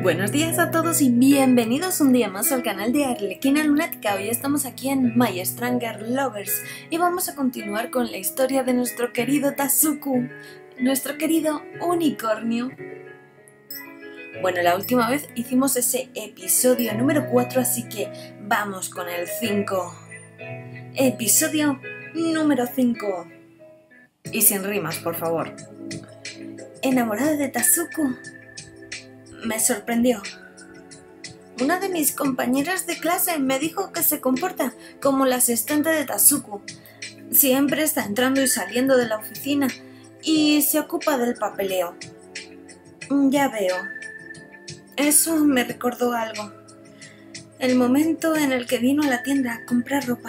Buenos días a todos y bienvenidos un día más al canal de Arlequina Lunática. Hoy estamos aquí en My Stranger Lovers y vamos a continuar con la historia de nuestro querido Tasuku, nuestro querido unicornio. Bueno, la última vez hicimos ese episodio número 4, así que vamos con el 5. Episodio número 5. Y sin rimas, por favor. Enamorada de Tasuku. Me sorprendió. Una de mis compañeras de clase me dijo que se comporta como la asistente de Tasuku. Siempre está entrando y saliendo de la oficina y se ocupa del papeleo. Ya veo. Eso me recordó algo. El momento en el que vino a la tienda a comprar ropa.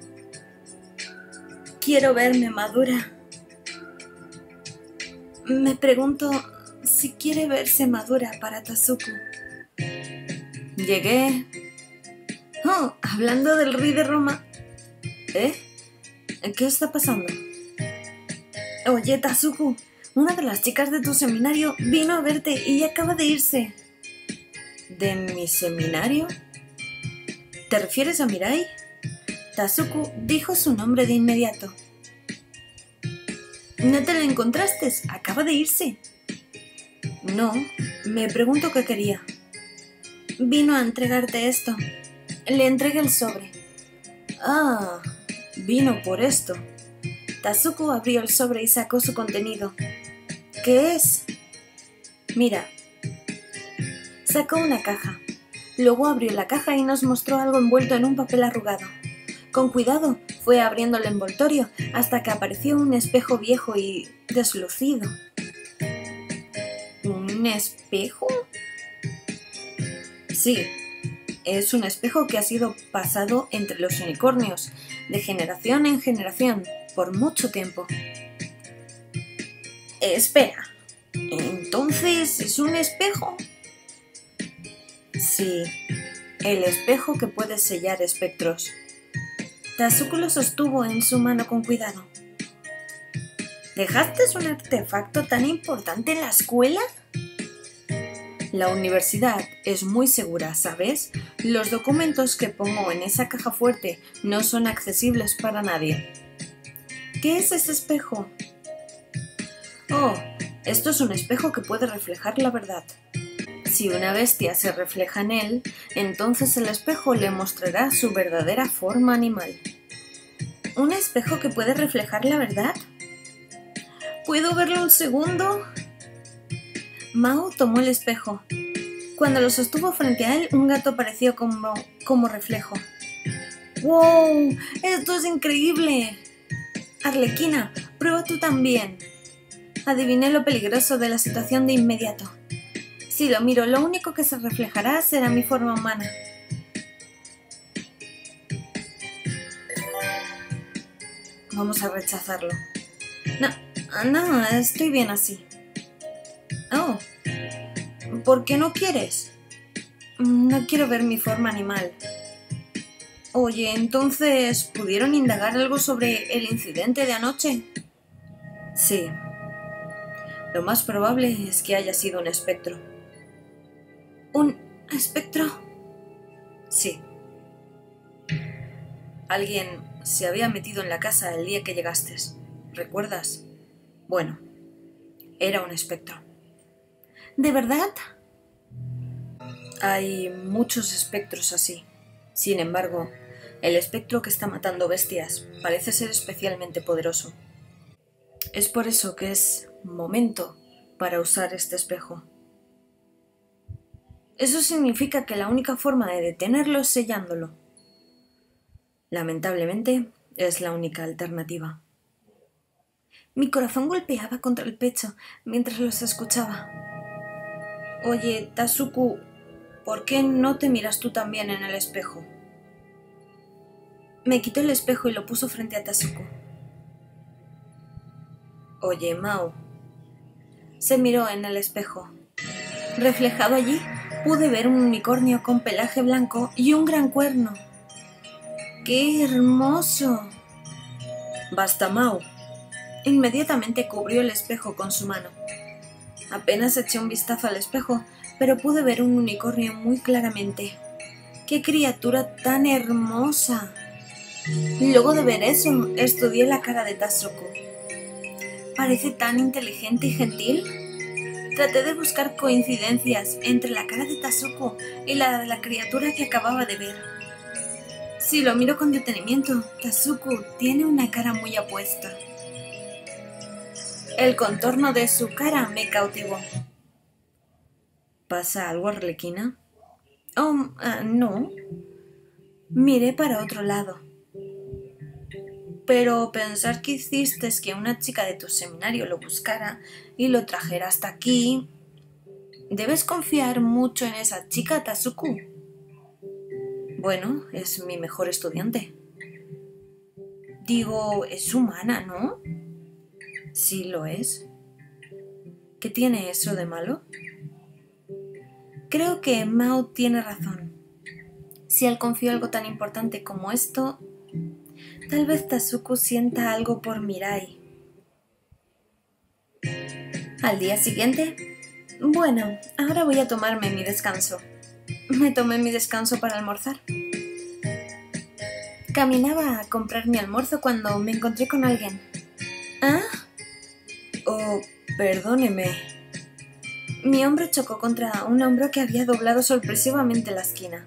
Quiero verme madura. Me pregunto si quiere verse madura para Tasuku. Llegué. Oh, hablando del rey de Roma. ¿Qué está pasando? Oye, Tasuku, una de las chicas de tu seminario vino a verte y acaba de irse. ¿De mi seminario? ¿Te refieres a Mirai? Tasuku dijo su nombre de inmediato. ¿No te la encontraste? Acaba de irse. No, me pregunto qué quería. Vino a entregarte esto. Le entregué el sobre. Ah, vino por esto. Tasuku abrió el sobre y sacó su contenido. ¿Qué es? Mira. Sacó una caja. Luego abrió la caja y nos mostró algo envuelto en un papel arrugado. Con cuidado fue abriendo el envoltorio hasta que apareció un espejo viejo y deslucido. ¿Un espejo? Sí, es un espejo que ha sido pasado entre los unicornios, de generación en generación, por mucho tiempo. Espera, ¿entonces es un espejo? Sí, el espejo que puede sellar espectros. Tasuku lo sostuvo en su mano con cuidado. ¿Dejaste un artefacto tan importante en la escuela? La universidad es muy segura, ¿sabes? Los documentos que pongo en esa caja fuerte no son accesibles para nadie. ¿Qué es ese espejo? Oh, esto es un espejo que puede reflejar la verdad. Si una bestia se refleja en él, entonces el espejo le mostrará su verdadera forma animal. ¿Un espejo que puede reflejar la verdad? ¿Puedo verlo un segundo? Mao tomó el espejo. Cuando lo sostuvo frente a él, un gato apareció como reflejo. ¡Wow! ¡Esto es increíble! Arlequina, prueba tú también. Adiviné lo peligroso de la situación de inmediato. Si lo miro, lo único que se reflejará será mi forma humana. Vamos a rechazarlo. No, estoy bien así. Oh, ¿por qué no quieres? No quiero ver mi forma animal. Oye, entonces, ¿pudieron indagar algo sobre el incidente de anoche? Sí. Lo más probable es que haya sido un espectro. ¿Un espectro? Sí. Alguien se había metido en la casa el día que llegaste. ¿Recuerdas? Bueno, era un espectro. ¿De verdad? Hay muchos espectros así. Sin embargo, el espectro que está matando bestias parece ser especialmente poderoso. Es por eso que es momento para usar este espejo. Eso significa que la única forma de detenerlo es sellándolo. Lamentablemente, es la única alternativa. Mi corazón golpeaba contra el pecho mientras los escuchaba. Oye, Tasuku, ¿por qué no te miras tú también en el espejo? Me quitó el espejo y lo puso frente a Tasuku. Oye, Mao. Se miró en el espejo. Reflejado allí, pude ver un unicornio con pelaje blanco y un gran cuerno. ¡Qué hermoso! Basta, Mao. Inmediatamente cubrió el espejo con su mano. Apenas eché un vistazo al espejo, pero pude ver un unicornio muy claramente. ¡Qué criatura tan hermosa! Luego de ver eso, estudié la cara de Tasuku. ¿Parece tan inteligente y gentil? Traté de buscar coincidencias entre la cara de Tasuku y la de la criatura que acababa de ver. Si lo miro con detenimiento, Tasuku tiene una cara muy apuesta. El contorno de su cara me cautivó. ¿Pasa algo, Arlequina? Oh, no. Miré para otro lado. Pero pensar que hiciste que una chica de tu seminario lo buscara y lo trajera hasta aquí... Debes confiar mucho en esa chica, Tasuku. Bueno, es mi mejor estudiante. Digo, es humana, ¿no? Sí, lo es. ¿Qué tiene eso de malo? Creo que Mao tiene razón. Si él confió algo tan importante como esto, tal vez Tasuku sienta algo por Mirai. Al día siguiente, bueno, ahora voy a tomarme mi descanso. Me tomé mi descanso para almorzar. Caminaba a comprar mi almuerzo cuando me encontré con alguien. ¿Ah? Oh, perdóneme. Mi hombro chocó contra un hombro que había doblado sorpresivamente la esquina.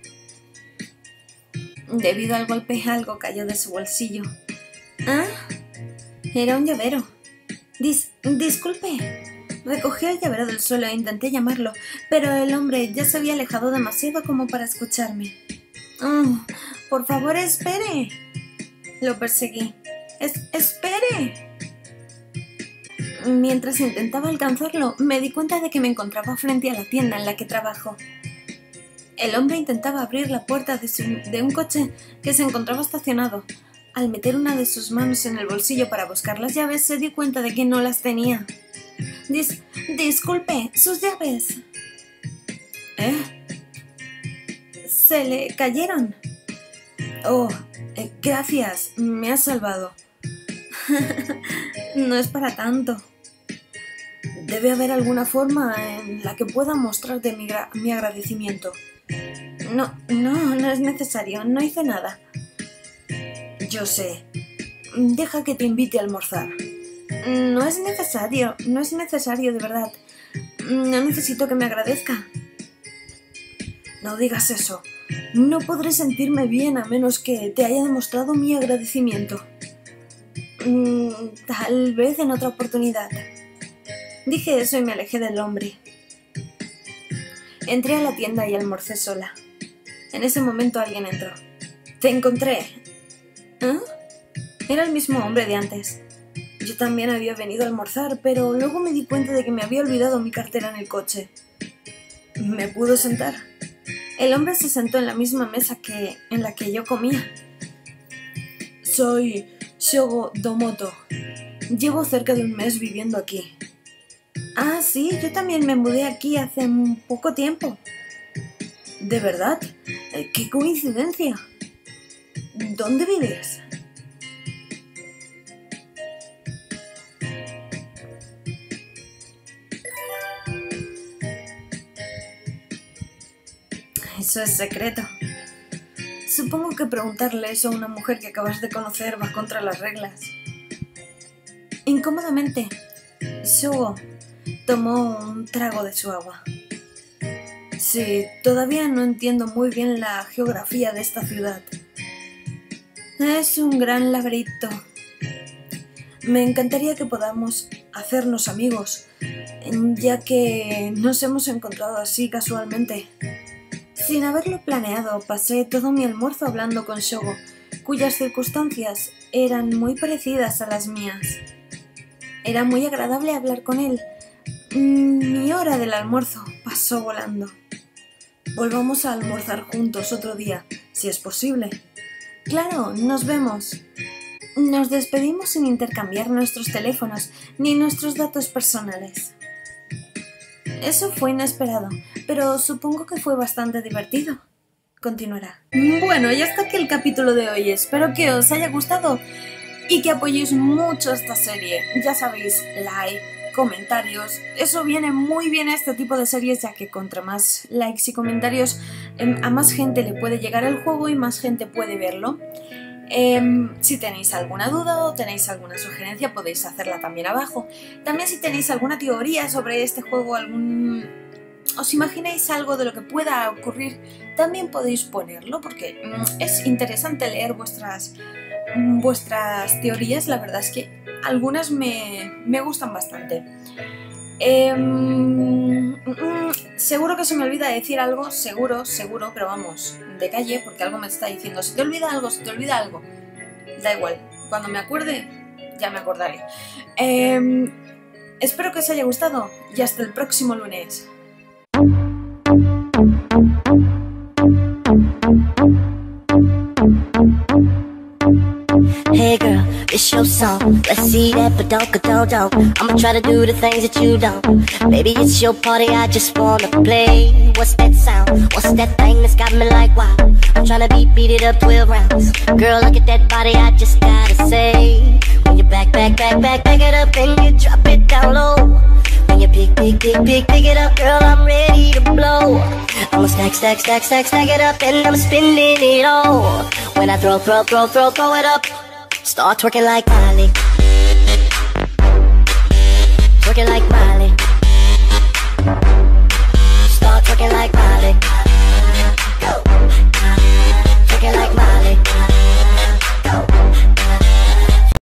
Debido al golpe, algo cayó de su bolsillo. ¿Ah? Era un llavero. Disculpe. Recogí el llavero del suelo e intenté llamarlo, pero el hombre ya se había alejado demasiado como para escucharme. Oh, por favor, espere. Lo perseguí. ¡Espere! Mientras intentaba alcanzarlo, me di cuenta de que me encontraba frente a la tienda en la que trabajo. El hombre intentaba abrir la puerta de un coche que se encontraba estacionado. Al meter una de sus manos en el bolsillo para buscar las llaves, se dio cuenta de que no las tenía. Disculpe, sus llaves. ¿Eh? Se le cayeron. Oh, gracias, me has salvado. No es para tanto. Debe haber alguna forma en la que pueda mostrarte mi agradecimiento. No es necesario, no hice nada. Yo sé. Deja que te invite a almorzar. No es necesario, de verdad. No necesito que me agradezca. No digas eso. No podré sentirme bien a menos que te haya demostrado mi agradecimiento. Tal vez en otra oportunidad. Dije eso y me alejé del hombre. Entré a la tienda y almorcé sola. En ese momento alguien entró. Te encontré. ¿Eh? Era el mismo hombre de antes. Yo también había venido a almorzar, pero luego me di cuenta de que me había olvidado mi cartera en el coche. ¿Me pudo sentar? El hombre se sentó en la misma mesa en la que yo comía. Soy Shogo Domoto. Llevo cerca de un mes viviendo aquí. Ah, sí, yo también me mudé aquí hace poco tiempo. ¿De verdad? ¡Qué coincidencia! ¿Dónde vives? Eso es secreto. Supongo que preguntarle eso a una mujer que acabas de conocer va contra las reglas. Incómodamente, Shogo tomó un trago de su agua. Sí, todavía no entiendo muy bien la geografía de esta ciudad. Es un gran laberinto. Me encantaría que podamos hacernos amigos, ya que nos hemos encontrado así casualmente. Sin haberlo planeado, pasé todo mi almuerzo hablando con Shogo, cuyas circunstancias eran muy parecidas a las mías. Era muy agradable hablar con él. Mi hora del almuerzo pasó volando. Volvamos a almorzar juntos otro día, si es posible. Claro, nos vemos. Nos despedimos sin intercambiar nuestros teléfonos ni nuestros datos personales. Eso fue inesperado, pero supongo que fue bastante divertido. Continuará. Bueno, y hasta aquí el capítulo de hoy. Espero que os haya gustado y que apoyéis mucho esta serie. Ya sabéis, like, comentarios. Eso viene muy bien a este tipo de series, ya que contra más likes y comentarios a más gente le puede llegar el juego y más gente puede verlo. Si tenéis alguna duda o tenéis alguna sugerencia podéis hacerla también abajo. También si tenéis alguna teoría sobre este juego, os imagináis algo de lo que pueda ocurrir, también podéis ponerlo, porque es interesante leer vuestras teorías. La verdad es que algunas me gustan bastante. Seguro que se me olvida decir algo, seguro, pero vamos, de calle, porque algo me está diciendo, si te olvida algo, da igual, cuando me acuerde, ya me acordaré. Espero que os haya gustado y hasta el próximo lunes. Hey girl, it's your song. Let's see that ba-dunk-a-dunk-dunk. I'ma try to do the things that you don't. Baby, it's your party, I just wanna play. What's that sound? What's that thing that's got me like wow? I'm tryna beat it up 12 rounds. Girl, look at that body, I just gotta say. When you back it up and you drop it down low. When you pick it up, girl, I'm ready to blow. I'ma stack it up and I'm spinning it all. When I throw it up, start twerking like Miley. Twerking like Miley.